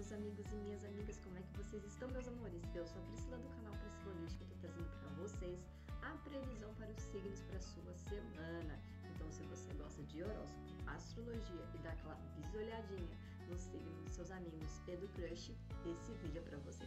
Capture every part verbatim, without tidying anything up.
meus amigos e minhas amigas, como é que vocês estão, meus amores? Eu sou a Priscila do canal Priscila Holística e estou trazendo para vocês a previsão para os signos para a sua semana. Então, se você gosta de horóscopo, astrologia e dá aquela bisolhadinha no signo dos seus amigos e do crush, esse vídeo é para vocês.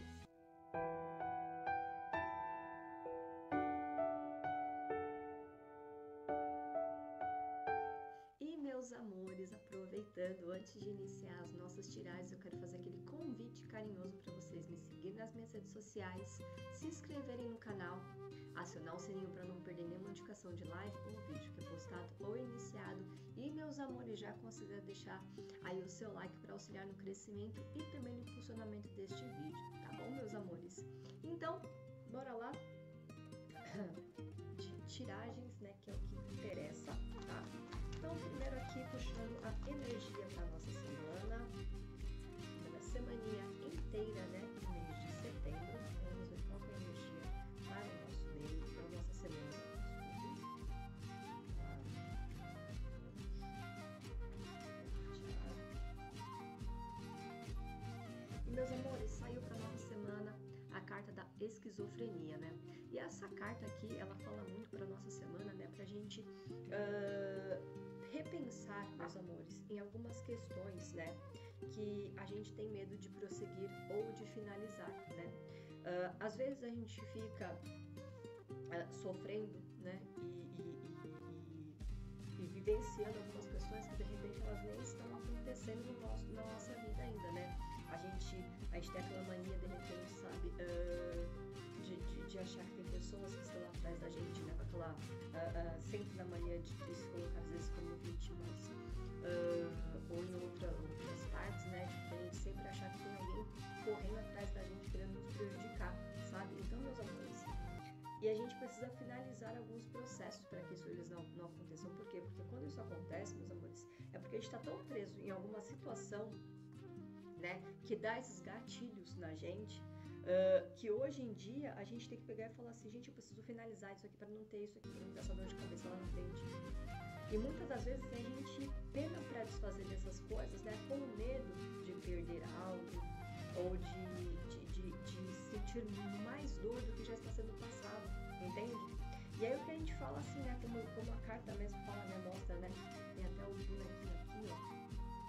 Meus amores, aproveitando, antes de iniciar as nossas tiragens, eu quero fazer aquele convite carinhoso para vocês me seguirem nas minhas redes sociais, se inscreverem no canal, acionar o sininho para não perder nenhuma notificação de live ou vídeo que é postado ou iniciado. E, meus amores, já considera deixar aí o seu like para auxiliar no crescimento e também no impulsionamento deste vídeo, tá bom, meus amores? Então, bora lá de tiragens, né, que é o que interessa, tá? Então, primeiro aqui, puxando a energia para nossa semana, pela semaninha inteira, né, no mês de setembro. Vamos ver qual é a energia para o nosso mês, para a nossa semana. E, meus amores, saiu para nossa semana a carta da esquizofrenia, né? E essa carta aqui, ela fala muito para nossa semana, né? Pra gente uh, repensar, meus amores, em algumas questões, né? Que a gente tem medo de prosseguir ou de finalizar, né? Uh, às vezes a gente fica uh, sofrendo, né? E, e, e, e vivenciando algumas questões que de repente elas nem estão acontecendo no nosso, na nossa vida ainda, né? A gente, a gente tem aquela mania, de repente, sabe, uh, de, de, de achar que tem pessoas que estão atrás da gente, né, com aquela, uh, uh, sempre na mania de, de se colocar, às vezes, como vítimas, uh, ou em outra, outras partes, né, de a gente sempre achar que tem alguém correndo atrás da gente, querendo nos prejudicar, sabe? Então, meus amores, e a gente precisa finalizar alguns processos para que isso eles não, não aconteçam. Por quê? Porque quando isso acontece, meus amores, é porque a gente está tão preso em alguma situação, né, que dá esses gatilhos na gente, uh, que hoje em dia a gente tem que pegar e falar assim, gente, eu preciso finalizar isso aqui para não ter isso aqui, para não ter essa dor de cabeça lá na frente. E muitas das vezes a gente pena para desfazer dessas coisas, né, com medo de perder algo ou de, de, de, de sentir mais dor do que já está sendo passado, entende? E aí o que a gente fala assim, né, como, como a carta mesmo fala, né, mostra, né, tem até o bonequinho aqui, ó,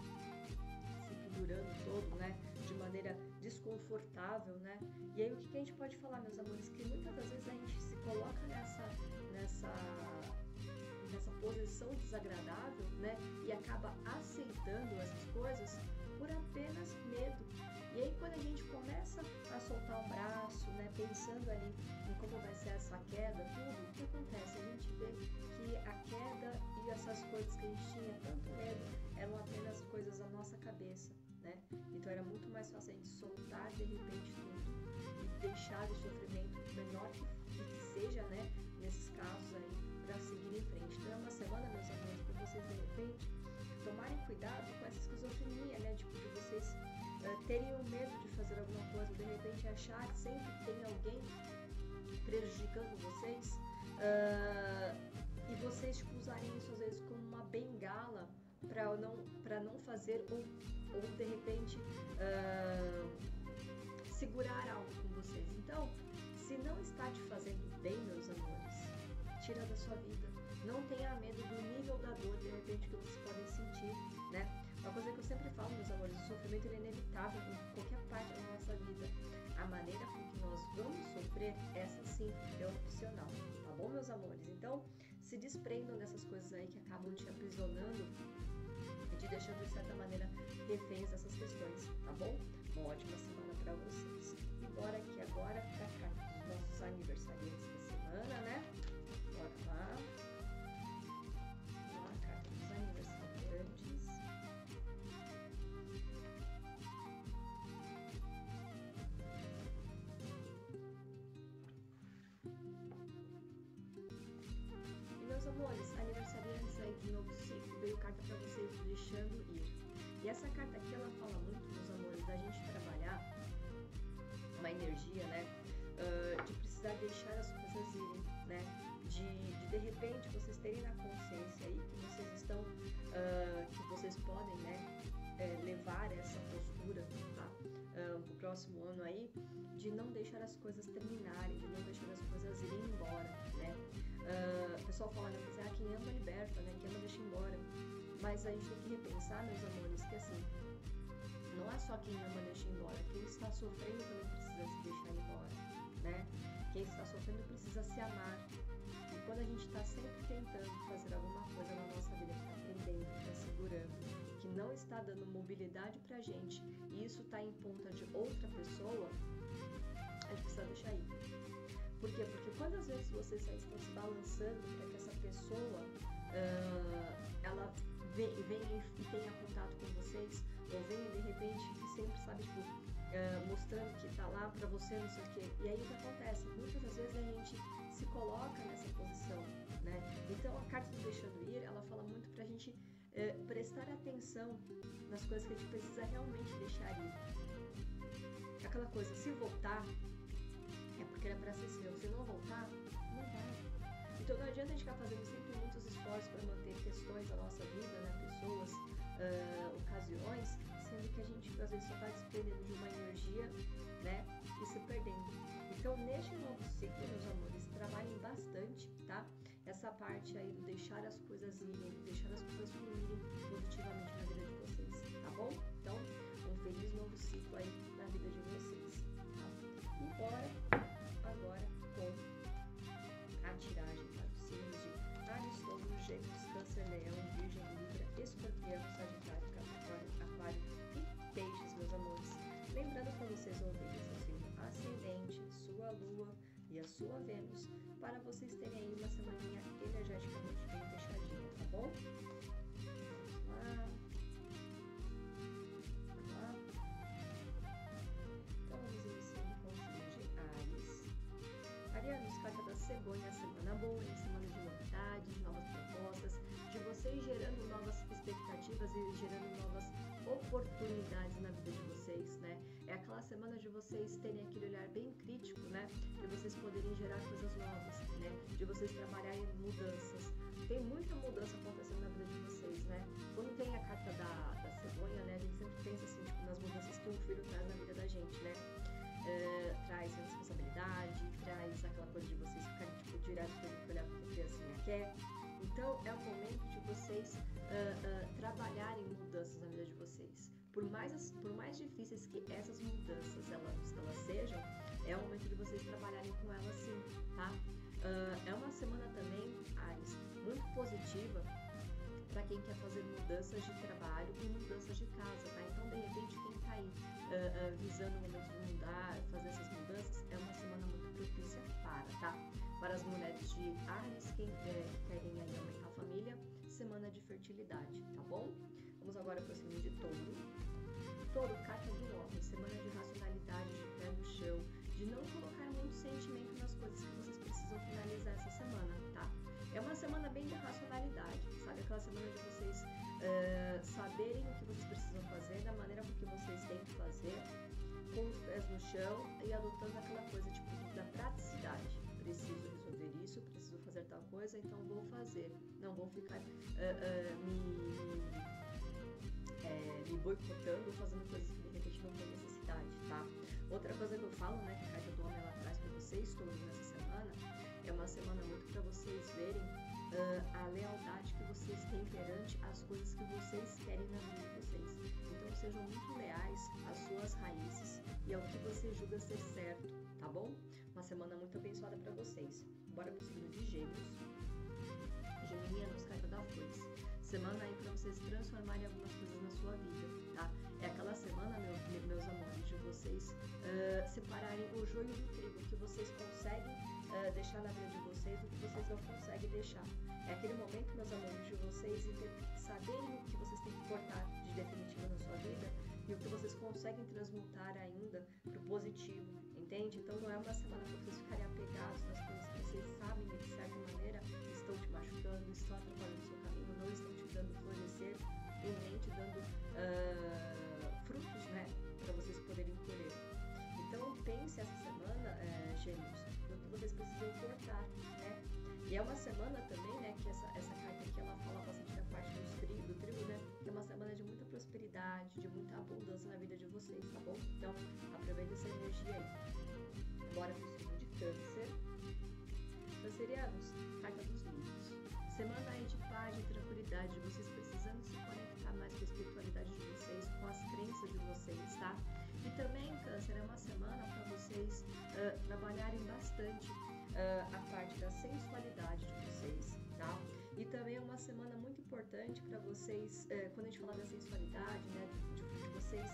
durando todo, né, de maneira desconfortável, né, e aí o que, que a gente pode falar, meus amores, que muitas das vezes a gente se coloca nessa, nessa, nessa posição desagradável, né, e acaba aceitando essas coisas por apenas medo. E aí quando a gente começa a soltar o braço, né, pensando ali em como vai ser essa queda, tudo, o que acontece? A gente vê que a queda e essas coisas que a gente tinha tanto medo eram apenas coisas da nossa cabeça, né? Então era muito mais fácil a gente soltar de repente tudo e deixar o sofrimento menor que, que seja, né, nesses casos aí, para seguir em frente. Então é uma semana, meus amigos, para vocês de repente tomarem cuidado com essa esquizofrenia, né, tipo, de vocês uh, terem o medo de fazer alguma coisa, de repente achar que sempre tem alguém prejudicando vocês, uh, e vocês tipo, usarem isso às vezes como uma bengala para não, para não fazer ou, ou de repente uh, segurar algo com vocês. Então, se não está te fazendo bem, meus amores, tira da sua vida. Não tenha medo do nível da dor, de repente, que vocês podem sentir, né? Uma coisa que eu sempre falo, meus amores, o sofrimento ele é inevitável em qualquer parte da nossa vida. A maneira com que nós vamos sofrer, essa sim é opcional, tá bom, meus amores? Então, se desprendam dessas coisas aí que acabam te aprisionando e te deixando, de certa maneira, reféns dessas questões, tá bom? Uma ótima semana para vocês. E bora aqui agora para a carta dos nossos aniversariantes da semana, né? Bora lá. Vamos lá, carta dos aniversariantes. E, meus amores, aniversariantes aí de novo ciclo, veio carta para vocês deixando ir. E essa carta aqui, ela fala muito, meus amores, da gente trabalhar uma energia, né, uh, de precisar deixar as coisas irem, né, de, de de repente vocês terem na consciência aí que vocês estão, uh, que vocês podem, né, é, levar essa postura, tá? próximo ano aí, de não deixar as coisas terminarem, de não deixar as coisas irem embora, né? Uh, o pessoal fala, né, ah, quem ama liberta, né? Quem ama deixa embora. Mas a gente tem que repensar, meus amores, que assim, não é só quem ama deixa embora, quem está sofrendo também precisa se deixar embora, né? Quem está sofrendo precisa se amar. E quando a gente está sempre tentando fazer alguma coisa na nossa vida que está prendendo, que está segurando, que não está dando mobilidade pra gente, e isso está em ponta de outra pessoa, a gente precisa deixar ir. Por quê? Porque quantas vezes vocês já estão se balançando para que essa pessoa uh, ela venha e tenha contato com vocês, ou venha de repente que sempre, sabe, tipo, uh, mostrando que tá lá pra você, não sei o quê. E aí o que acontece? Muitas das vezes a gente se coloca nessa posição, né? Então a carta do Deixando Ir, ela fala muito pra gente uh, prestar atenção nas coisas que a gente precisa realmente deixar ir. Aquela coisa, se voltar, é porque era pra ser seu. Se não voltar, não vai. Então não adianta a gente ficar fazendo sempre muitos esforços para manter questões da nossa vida, né? Pessoas, uh, ocasiões, sendo que a gente às vezes só está despendendo de uma energia, né? E se perdendo. Então neste novo ciclo, meus amores, trabalhem bastante, tá? Essa parte aí do deixar as coisas irem, deixar as coisas fluírem positivamente na vida de vocês, tá bom? Então, um feliz novo ciclo aí na vida de vocês, tá? E bora agora com a tiragem para os signos de Áries, Touro, Gêmeos, Câncer, Leão, Virgem, Libra, Escorpião, Sagitário, Capricórnio, Aquário e Peixes, meus amores. Lembrando para vocês ouvirem seu signo ascendente, sua Lua e a sua Vênus, para vocês terem aí uma semaninha energeticamente bem fechadinha, tá bom? Vamos lá. Vamos lá. Então vamos iniciando com o signo de Áries. Arianos, carta da cegonha, semana boa, em semana de novidades, de novas propostas, de vocês gerando novas expectativas e gerando novas oportunidades na vida de vocês, né? É aquela semana de vocês terem aquele olhar bem crítico, né? De vocês poderem gerar coisas novas, né? De vocês trabalharem mudanças. Tem muita mudança acontecendo na vida de vocês, né? Quando tem a carta da, da cegonha, né? A gente sempre pensa assim, tipo, nas mudanças que um filho traz na vida da gente, né? Uh, traz a responsabilidade, traz aquela coisa de vocês ficarem tipo, direto para olhar para a criancinha quer. Então é o momento de vocês uh, uh, trabalharem mudanças na vida de vocês. Por mais, por mais difíceis que essas mudanças elas, elas sejam, é o momento de vocês trabalharem com elas sim, tá? Uh, é uma semana também, Áries, muito positiva para quem quer fazer mudanças de trabalho e mudanças de casa, tá? Então, de repente, quem está aí uh, uh, visando o momento de mudar, fazer essas mudanças, é uma semana muito propícia para, tá? Para as mulheres de Áries, quem quer, querem aí aumentar a família, semana de fertilidade, tá bom? Vamos agora para o signo de Touro. Touro, carta do homem, semana de racionalidade, de pé no chão, de não colocar muito sentimento nas coisas que vocês precisam finalizar essa semana, tá? É uma semana bem de racionalidade, sabe? Aquela semana de vocês uh, saberem o que vocês precisam fazer, da maneira com que vocês têm que fazer, com os pés no chão e adotando aquela coisa tipo da praticidade. Preciso resolver isso, preciso fazer tal coisa, então vou fazer. Não vou ficar uh, uh, me, me, é, me boicotando ou fazendo coisas que de repente não tem necessidade, tá? Outra coisa que eu falo, né, que a carta do homem ela traz para vocês todos nessa semana, é uma semana muito para vocês verem uh, a lealdade que vocês têm perante as coisas que vocês querem na vida de vocês. Então sejam muito leais às suas raízes e ao que você julga ser certo, tá bom? Uma semana muito abençoada para vocês. Bora pro signo de Gêmeos. Geminianos, carta da foice. Semana aí para vocês transformarem algumas coisas na sua vida, tá? É aquela semana, meu, meus amores, de vocês uh, separarem o joio do trigo, que vocês conseguem uh, deixar na vida de vocês, do que vocês não conseguem deixar. É aquele momento, meus amores, de vocês saberem o que vocês têm que cortar de definitivo na sua vida e o que vocês conseguem transmutar ainda pro positivo, entende? Então não é uma semana para vocês ficarem apegados nas coisas que vocês sabem que de certa maneira estão te machucando, estão atrapalhando o seu caminho, não estão te dando florescer e nem te dando uh, frutos, né, para vocês poderem colher. Então pense essa semana, é, Gêmeos, no que vocês precisam cortar, né? E é uma semana também, né, que essa, essa carta aqui, ela fala bastante da parte dos tri, do trigo, né, que é uma semana de muita prosperidade, de muita abundância na vida de vocês, tá bom? Então, aproveitem energia aí. Bora pro signo de Câncer. Cancerianos, carta dos livros. Semana aí de paz, de tranquilidade, de vocês precisando se conectar mais com a espiritualidade de vocês, com as crenças de vocês, tá? E também, Câncer, é uma semana para vocês uh, trabalharem bastante uh, a parte da sensualidade de vocês, tá? E também é uma semana muito importante para vocês, uh, quando a gente fala da sensualidade, né, de, de vocês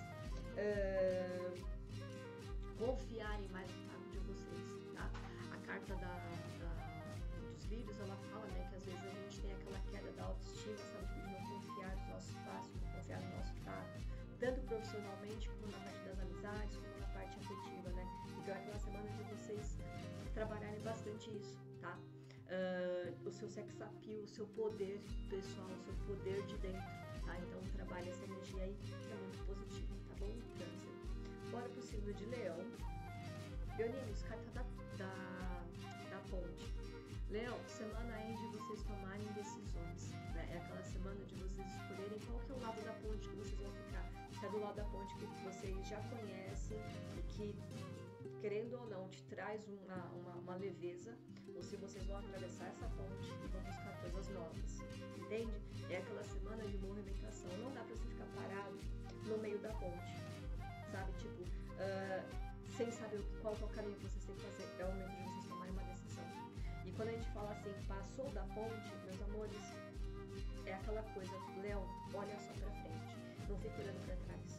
uh, confiarem mais no taco de vocês, tá? A carta da, da, dos livros, ela fala, né, que às vezes a gente tem aquela queda da autoestima, sabe, de não confiar nos nossos passos, não confiar no nosso taco, tanto profissionalmente como na parte das amizades, como na parte afetiva, né? Então é aquela semana de vocês trabalharem bastante isso, tá? Uh, o seu sex appeal, o seu poder pessoal, o seu poder de dentro, tá? Então trabalhe essa energia aí, que é muito positiva, tá bom? Câncer. Bora pro signo de Leão. Leoninos, carta da, da, da ponte. Leão, semana aí de vocês tomarem decisões, né? É aquela semana de vocês escolherem qual que é o lado da ponte que vocês vão ficar. Se é do lado da ponte que vocês já conhecem e que, querendo ou não, te traz uma, uma, uma leveza, ou se vocês vão atravessar essa ponte e vão buscar coisas novas, entende? É aquela semana de movimentação. Não dá pra você ficar parado no meio da ponte, sabe? Tipo, uh, sem saber qual é o caminho que vocês têm que fazer. É o momento de vocês tomarem uma decisão. E quando a gente fala assim, passou da ponte, meus amores, é aquela coisa, Leão, olha só pra frente, não fica olhando pra trás.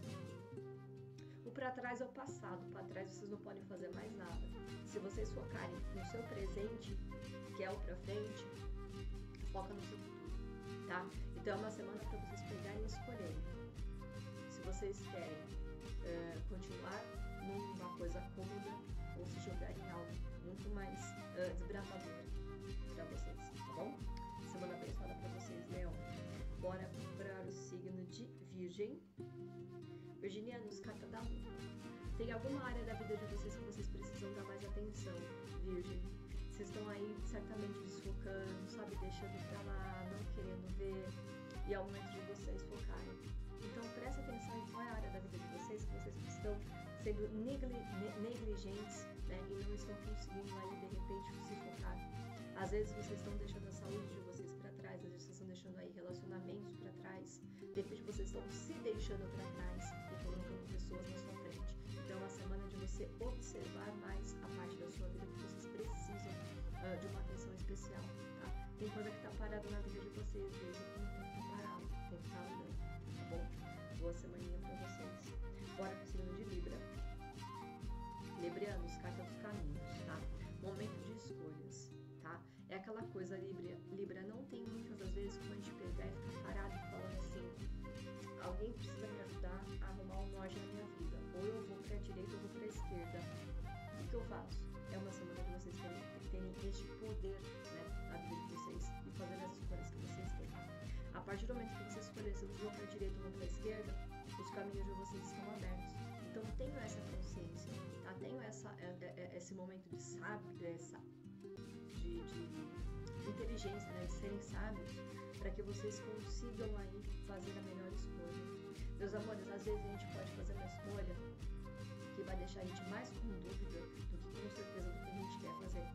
O pra trás é o passado, pra trás vocês não podem fazer mais nada. Se vocês focarem no seu presente, que é o pra frente, foca no seu futuro, tá? Então é uma semana pra vocês pegarem e escolherem. Se vocês querem uh, continuar numa coisa cômoda ou se jogar em algo muito mais uh, desbravador para vocês, tá bom? Semana abençoada para vocês, Leão. Bora para o signo de Virgem. Virginianos, carta da Lua. Tem alguma área da vida de vocês que vocês precisam dar mais atenção, Virgem? Vocês estão aí certamente desfocando, sabe, deixando pra lá, não querendo ver, e é o momento de vocês focarem. Então preste atenção em qual é a área da vida de vocês que vocês estão sendo negli negligentes, né, e não estão conseguindo aí de repente se focar. Às vezes vocês estão deixando a saúde de vocês para trás, às vezes vocês estão deixando aí relacionamentos para trás, de repente vocês estão se deixando para trás e colocando pessoas na sua frente. Então é uma semana de você observar mais a parte da sua vida que vocês precisam uh, de uma atenção especial, tá? Tem coisa que tá parada na vida de vocês, veja que não tem que estar parado, tem que estar andando, tá bom? Boa semaninha para vocês. Bora pro signo de Libra. Librianos, carta dos caminhos, tá? Momento de escolhas, tá? É aquela coisa, Libra, Libra não tem muitas das vezes como a gente pegar e ficar parado falando assim, alguém precisa me ajudar a arrumar um norte na minha vida, ou eu vou pra direita ou eu vou pra esquerda. O que eu faço? É uma semana de vocês terem, terem este poder, né, na vida de vocês e fazer as escolhas que vocês têm. A partir do momento que vocês escolherem se vocês vão pra direita ou vão pra esquerda, os caminhos de vocês estão abertos. Então tenho essa consciência, tá? Tenho essa, é, é, esse momento de sábio, dessa, de, de inteligência, né? De serem sábios, para que vocês consigam aí fazer a melhor escolha. Meus amores, às vezes a gente pode fazer uma escolha que vai deixar a gente mais com dúvida do que com certeza do que a gente quer fazer.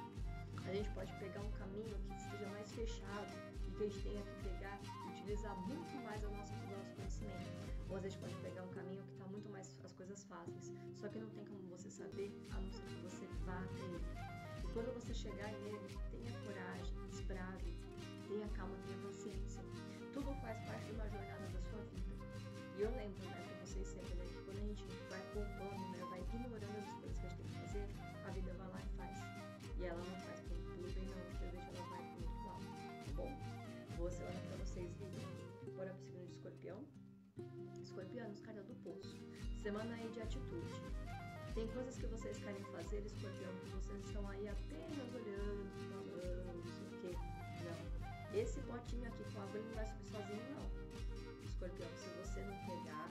A gente pode pegar um caminho que esteja mais fechado e que a gente tenha que pegar e utilizar muito mais a nossa, o nosso conhecimento. Ou às vezes pode pegar um caminho que está muito mais as coisas fáceis, só que não tem como você saber, a não ser que você vá até ele. E quando você chegar nele, tenha coragem, desbrave, tenha calma, tenha paciência. Tudo faz parte de uma jornada da sua vida. E eu lembro, né, pra vocês sempre, né, que quando a gente vai poupando, né, vai ignorando as coisas que a gente tem que fazer, a vida vai lá e faz. E ela não faz pelo bem, não, infelizmente ela vai pro outro lado, tá bom? Boa semana pra vocês, Libra. Bora pro signo de Escorpião. Escorpianos, carta do poço. Semana aí de atitude. Tem coisas que vocês querem fazer, Escorpião, que vocês estão aí apenas olhando, falando, não sei o quê. Não. Esse potinho aqui com água não vai subir sozinho, não. Escorpião, se você não pegar,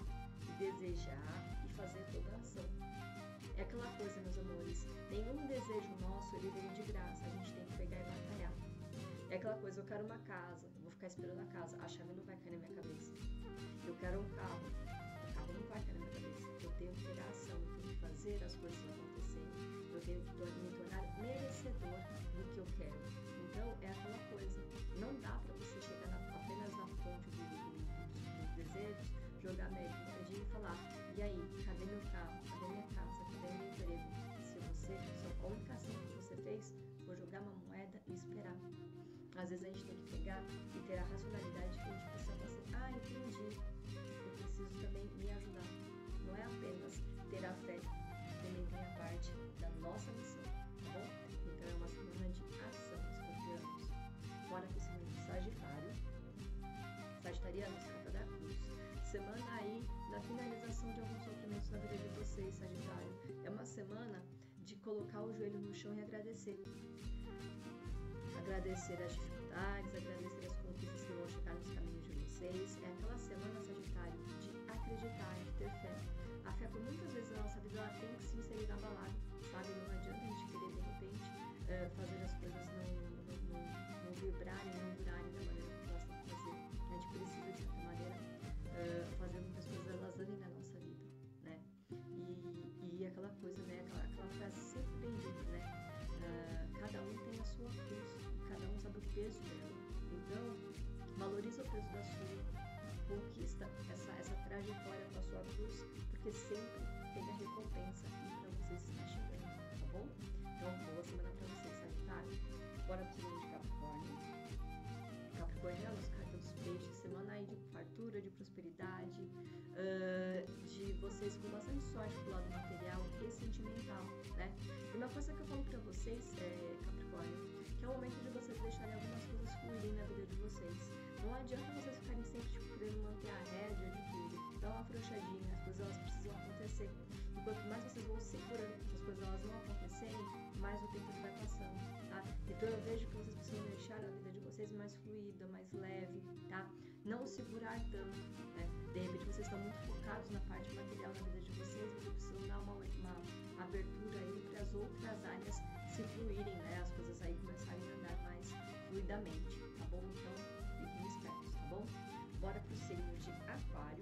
desejar e fazer toda a ação. É aquela coisa, meus amores, nenhum desejo nosso, ele vem de graça, a gente tem que pegar e batalhar. É aquela coisa, eu quero uma casa, eu vou ficar esperando a casa, a chave não vai cair na minha cabeça. Eu quero um carro, o carro não vai cair na minha cabeça. Eu tenho que pegar ação, eu tenho que fazer as coisas meu carro? Cadê minha casa? Cadê meu emprego? Se você, só a única ação que você fez foi jogar uma moeda e esperar. Às vezes a gente tem que pegar e ter a racionalidade que a gente precisa fazer. Ah, entendi. Eu preciso também me ajudar. Não é apenas ter a fé, também tem a parte da nossa missão, tá bom? Então é uma semana de ação, escorpianos. Bora pro signo de Sagitário. Sagitarianos, carta da cruz. Semana aí da finalização de alguns sofrimentos na vida de vocês, Sagitário. É uma semana de colocar o joelho no chão e agradecer. Agradecer as dificuldades, agradecer as conquistas que vão chegar nos caminhos de vocês. É aquela semana, Sagitário, de acreditar, de ter fé. A fé, por muitas vezes na nossa vida, ela tem que sim ser inabalável, sabe? Não adianta a gente querer, de repente, uh, fazer as coisas não, não, não, não vibrarem, não durarem da maneira que nós temos que fazer. A gente precisa, de certa maneira, uh, fazer com que as coisas elas andem na nossa vida, né? E, e aquela coisa, né? Aquela, aquela frase sempre bem dita, né? Uh, cada um tem a sua cruz, cada um sabe o peso dela. Então, valoriza o peso da sua, conquista essa, essa trajetória com a sua cruz, porque sempre tem a recompensa e para vocês está chegando, tá bom? Então, boa semana para vocês, Sagitário. Bora pro signo de Capricórnio. Capricornianos, carta dos peixes, semana aí de fartura, de prosperidade, uh, de vocês com bastante sorte pro lado material e sentimental, né? E uma coisa que eu falo para vocês, é, Capricórnio, que é o momento de vocês deixarem algumas coisas fluírem na vida de vocês. Não adianta vocês ficarem sempre tipo, querendo manter a rédea de tudo. Dá uma afrouxadinha, as coisas elas precisam acontecer. E quanto mais vocês vão segurando que as coisas elas não acontecerem, mais o tempo ele vai passando, tá? Então eu vejo que vocês precisam deixar a vida de vocês mais fluida, mais leve, tá? Não segurar tanto, né? De repente vocês estão muito focados na parte material da vida de vocês, vocês precisam dar uma, uma abertura aí para as outras áreas se fluírem, né? As coisas aí começarem a andar mais fluidamente, tá bom? Então, fiquem espertos, tá bom? Bora pro signo de Aquário.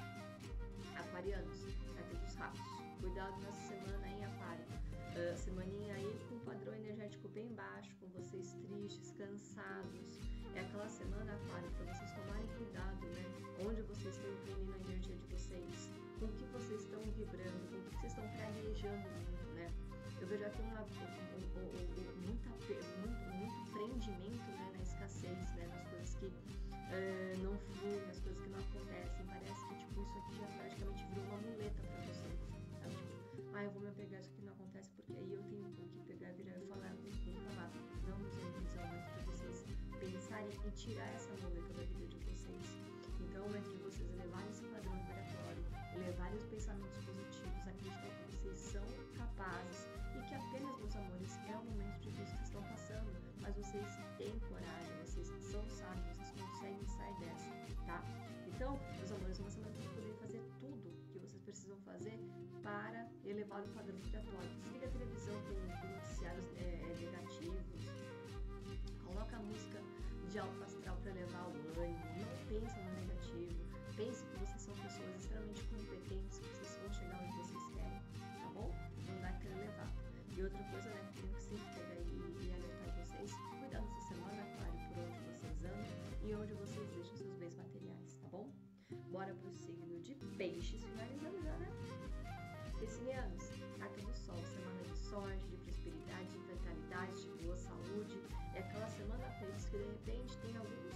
Aquarianos, carta dos ratos. Cuidado nessa semana, hein, Aquário? Uh, semaninha aí com o padrão energético bem baixo, com vocês tristes, cansados. É aquela semana, Aquário, para vocês tomarem cuidado, né? Onde vocês estão imprimindo a energia de vocês, com o que vocês estão vibrando, com o que vocês estão praguejando muito, né? Eu vejo aqui uma, um, um, um, muita, muito, muito prendimento, né, na escassez, né, nas coisas que uh, não fluem, nas coisas que não acontecem. Parece que tipo, isso aqui já praticamente virou uma muleta para vocês. Sabe? Tipo, ah, eu vou me apegar, isso aqui não acontece porque aí eu tenho que pegar, virar e falar, nunca lá. Não, meus amigos, é o momento de vocês pensarem em tirar essa muleta da vida de vocês. Então é o momento de vocês elevarem esse padrão vibratório, elevarem os pensamentos positivos, acreditar que vocês são capazes e que apenas, meus amores, é o momento difícil que vocês estão passando, mas vocês têm coragem, vocês são sábios, vocês conseguem sair dessa, tá? Então, meus amores, é uma semana para poder fazer tudo que vocês precisam fazer para elevar o padrão vibratório. Desliga a televisão com, com noticiários é, negativos, coloca a música de alto astral para elevar o ânimo, não pensa no negativo, pense que vocês são pessoas extremamente competentes, que vocês vão chegar onde vocês querem, tá bom? Não dá aquele levar. E outra coisa, né, que eu tenho que sempre pegar e, e alertar vocês, cuidado nessa semana, Aquário, por onde vocês andam e onde vocês deixam seus bens materiais, tá bom? Bora pro signo de Peixes, finalizando já, né? Piscianos, carta do Sol, semana de sorte, de prosperidade, de vitalidade, de boa saúde. É aquela semana, Peixes, que de repente tem alguns,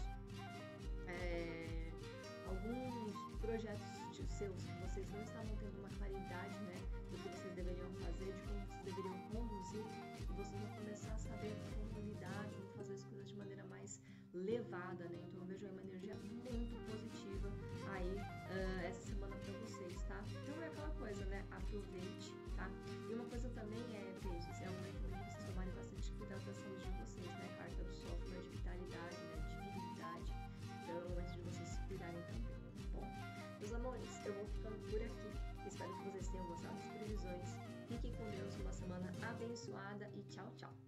é, alguns projetos de seus que vocês não estavam tendo uma claridade, né, do que vocês deveriam fazer, de como vocês deveriam conduzir, e vocês vão começar a saber como lidar, como fazer as coisas de maneira mais levada, né? Então eu vejo aí uma energia muito positiva aí uh, essa semana para vocês, tá? Então é aquela coisa, né? Aproveite, tá? E uma coisa também é, Peixes, é um momento também de vocês tomarem bastante cuidado da saúde de vocês, né? Carta do Sol, né? De vitalidade, né? De virilidade. Então é o momento de vocês se cuidarem também, tá bom? Meus amores, eu vou ficando por aqui. Espero que vocês tenham gostado das previsões. Fiquem com Deus, uma semana abençoada e tchau, tchau!